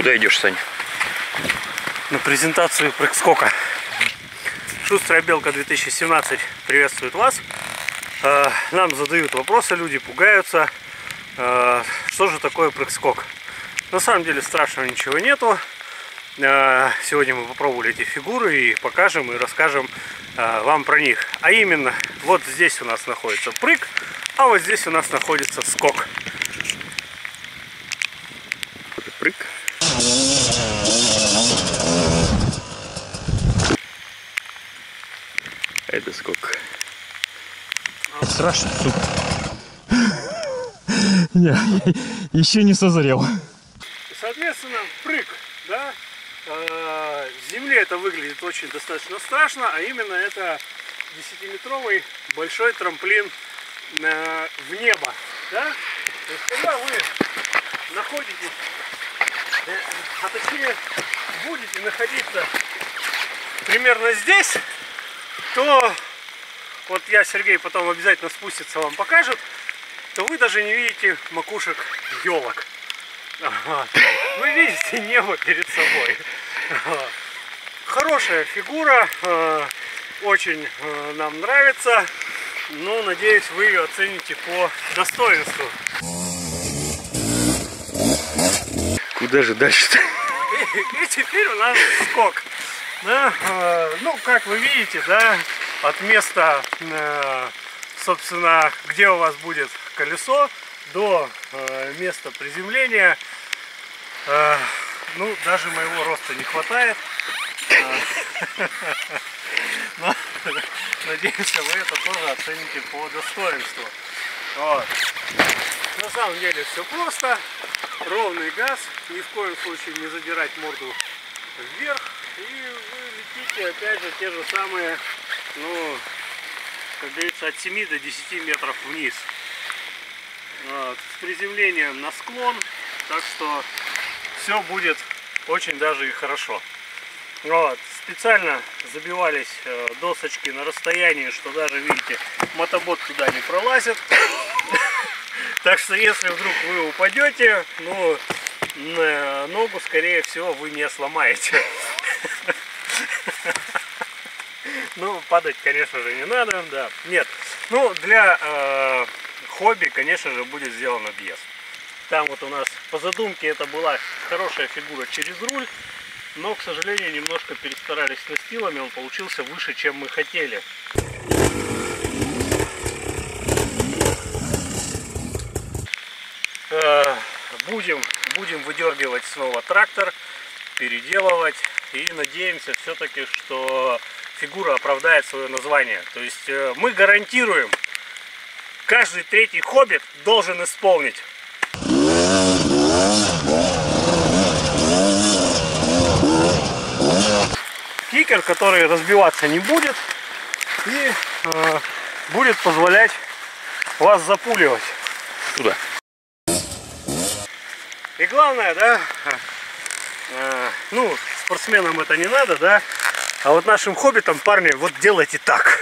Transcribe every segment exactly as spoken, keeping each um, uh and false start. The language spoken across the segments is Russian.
Куда идешь, Сань? На презентацию прыг-скока. Шустрая белка две тысячи семнадцать приветствует вас. Нам задают вопросы, люди пугаются. Что же такое прыг-скок? На самом деле страшного ничего нету. Сегодня мы попробовали эти фигуры и покажем и расскажем вам про них. А именно, вот здесь у нас находится прыг, а вот здесь у нас находится скок. Это прыг. Это скок. Страшно, сука. Не, еще не созрел. Соответственно, прыг, да, с земли это выглядит очень достаточно страшно, а именно это десятиметровый большой трамплин в небо, да? То есть, когда вы находитесь, а точнее будете находиться примерно здесь, то вот я, Сергей, потом обязательно спустится, вам покажет, то вы даже не видите макушек елок. Вы видите небо перед собой. Хорошая фигура, очень нам нравится, но надеюсь, вы ее оцените по достоинству. Куда же дальше-то? И, и теперь у нас скок. Да, ну, как вы видите, да, от места, собственно, где у вас будет колесо, до места приземления, ну, даже моего роста не хватает. Но надеемся, вы это тоже оцените по достоинству. Вот. На самом деле все просто. Ровный газ, ни в коем случае не задирать морду вверх. И вы летите, опять же, те же самые, ну, как говорится, от семи до десяти метров вниз. Вот. С приземлением на склон, так что все будет очень даже и хорошо. Вот. Специально забивались досочки на расстоянии, что даже, видите, мотобот туда не пролазит. Так что если вдруг вы упадете, ну, ногу, скорее всего, вы не сломаете. Ну, падать, конечно же, не надо, да. Нет. Ну, для э, хобби, конечно же, будет сделан объезд. Там вот у нас по задумке это была хорошая фигура через руль, но, к сожалению, немножко перестарались с настилами, он получился выше, чем мы хотели. Э, будем, будем выдергивать снова трактор, переделывать. И надеемся все-таки, что фигура оправдает свое название. То есть э, мы гарантируем, каждый третий хоббит должен исполнить. Кикер, который разбиваться не будет и э, будет позволять вас запуливать. Туда. И главное, да, э, ну, спортсменам это не надо, да, а вот нашим хоббитам, парни, вот делайте так.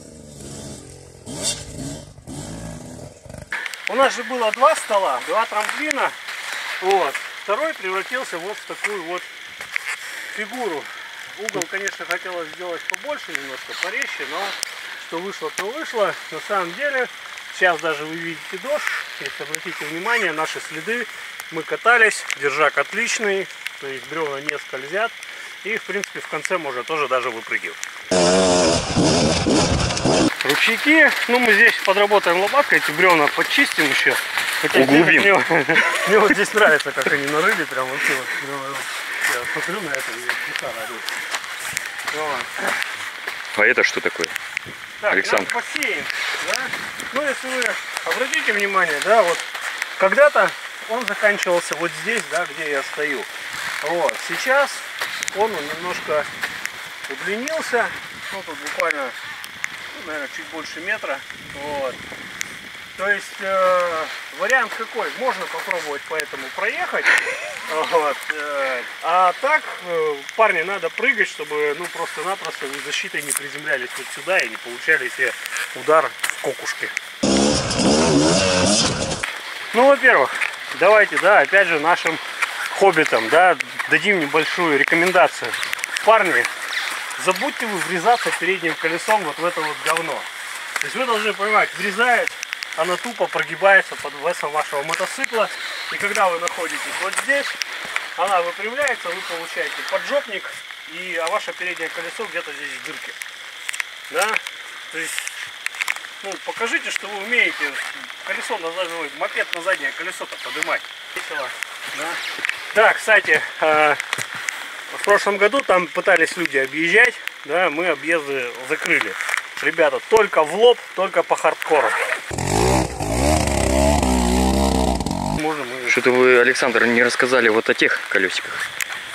У нас же было два стола, два трамплина, вот, второй превратился вот в такую вот фигуру. Угол, конечно, хотелось сделать побольше, немножко порезче, но что вышло, то вышло. На самом деле, сейчас даже вы видите дождь, если обратите внимание, наши следы, мы катались, держак отличный, то есть бревна не скользят, и в принципе в конце можно тоже даже выпрыгивать. Ручейки, ну мы здесь подработаем лопаткой, эти бревна подчистим еще. Углубим. Мне, мне вот здесь нравится, как они нарыли, прям вообще вот. Я смотрю на это и гитара орёт. Вот. А это что такое? Так, Александр. бассейн, да? Ну, если вы обратите внимание, да, вот когда-то он заканчивался вот здесь, да, где я стою. Вот. Сейчас он немножко удлинился. Ну, тут буквально, ну, наверное, чуть больше метра. Вот. То есть э, вариант какой? Можно попробовать по этому проехать. Вот. Э, а так, э, парни, надо прыгать, чтобы ну просто-напросто вы защитой не приземлялись вот сюда и не получали себе удар в кокушке. Ну, во-первых, давайте, да, опять же, нашим хоббитам, да, дадим небольшую рекомендацию. Парни, забудьте вы врезаться передним колесом вот в это вот говно. То есть вы должны понимать, врезает, она тупо прогибается под весом вашего мотоцикла. И когда вы находитесь вот здесь, она выпрямляется, вы получаете поджопник, и, а ваше переднее колесо где-то здесь в дырке. Да? То есть, ну, покажите, что вы умеете колесо на заднее, мопед на заднее колесо-то поднимать. Весело. Да? Да, кстати, э, в прошлом году там пытались люди объезжать, да, мы объезды закрыли. Ребята, только в лоб, только по хардкору. Что-то вы, Александр, не рассказали вот о тех колесиках.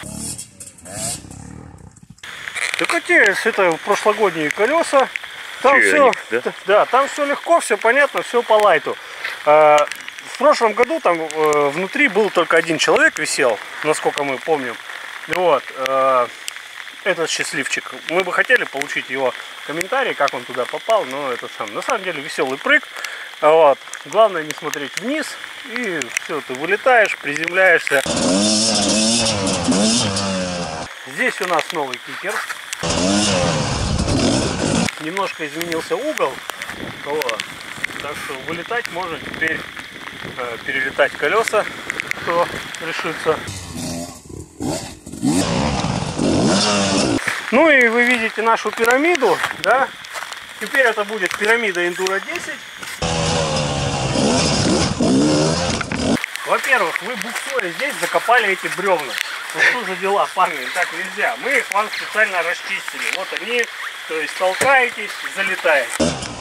Так эти, это прошлогодние колеса. Там все, Черник, да? Да, там все легко, все понятно, все по лайту. А, в прошлом году там а, внутри был только один человек висел, насколько мы помним. Вот, а, этот счастливчик. Мы бы хотели получить его комментарий, как он туда попал, но это сам. На самом деле веселый прыг. Вот. Главное не смотреть вниз, и все, ты вылетаешь, приземляешься. Здесь у нас новый кикер. Немножко изменился угол. Вот. Так что вылетать можно теперь, э, перелетать колеса, кто решится. Ну и вы видите нашу пирамиду, да? Теперь это будет пирамида Enduro десять. Во-первых, вы буксуя здесь закопали эти бревна. Ну что за дела, парни, так нельзя. Мы их вам специально расчистили. Вот они, то есть толкаетесь, залетаете.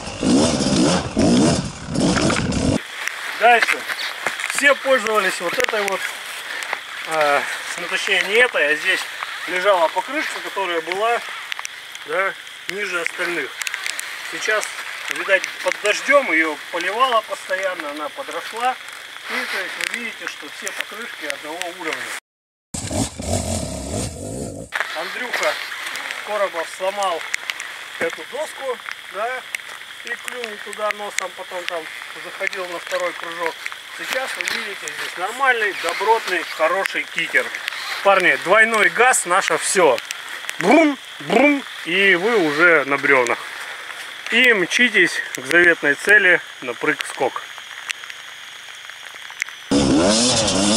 Дальше. Все пользовались вот этой вот, э, ну точнее не этой, а здесь лежала покрышка, которая была, да, ниже остальных. Сейчас, видать, под дождем ее поливала постоянно, она подросла. И то есть вы видите, что все покрышки одного уровня. Андрюха Коробов сломал эту доску, да, и клюнул туда носом, потом там заходил на второй кружок. Сейчас вы видите здесь нормальный, добротный, хороший кикер. Парни, двойной газ, наше все. Брум, брум, и вы уже на бревнах. И мчитесь к заветной цели на прыг-скок.